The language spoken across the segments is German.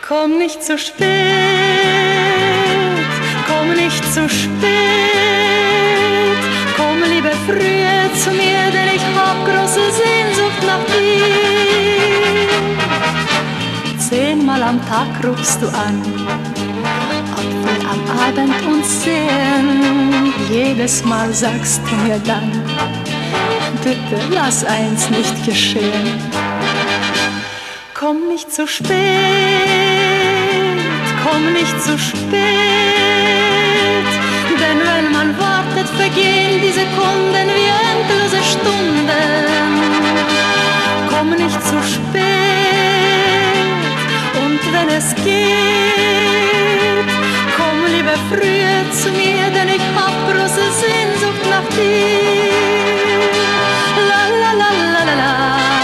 Komm nicht zu spät, komm nicht zu spät, komm lieber früher zu mir, denn ich hab große Sehnsucht nach dir. 10-mal am Tag rufst du an, ob wir am Abend uns sehen. Jedes Mal sagst du mir dann, bitte lass eins nicht geschehen. Komm nicht zu spät, komm nicht zu spät, denn wenn man wartet, vergehen die Sekunden wie endlose Stunden. Komm nicht zu spät, und wenn es geht, komm lieber früher zu mir, denn ich hab große Sehnsucht nach dir. La la la la la la.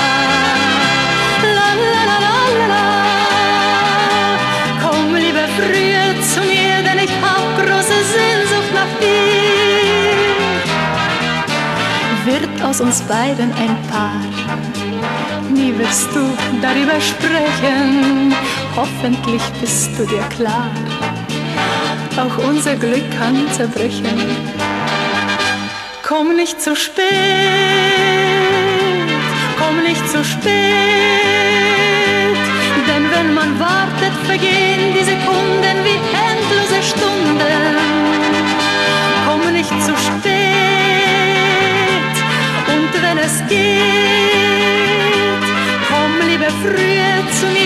Früher zu mir, denn ich hab große Sehnsucht nach dir. Wird aus uns beiden ein Paar, nie wirst du darüber sprechen. Hoffentlich bist du dir klar, auch unser Glück kann zerbrechen. Komm nicht zu spät, komm nicht zu spät, denn wenn man wartet, vergehen die Sekunden wie endlose Stunden. Komm nicht zu spät, und wenn es geht, komm lieber früher zu mir.